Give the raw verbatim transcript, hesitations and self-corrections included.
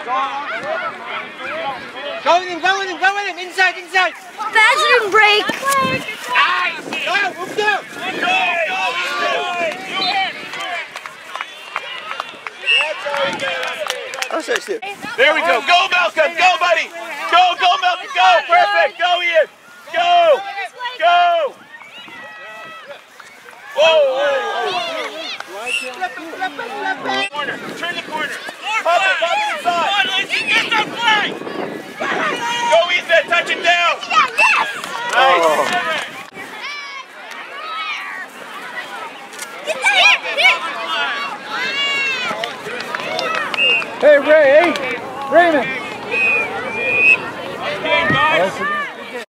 Go with him, go with him, go with him, inside, inside. Bathroom break. Nice. Go, move down. Go, go, There we go. Go, Malcolm. Go, buddy. Go, go, Malcolm. Go. Perfect. Go, Ian. Go. Go. Whoa, whoa, whoa. Corner. Turn the corner. Pop it, pop it inside. Get that play. Go, Ethan. Touch it down. Nice. Hey, Ray, hey, Raymond.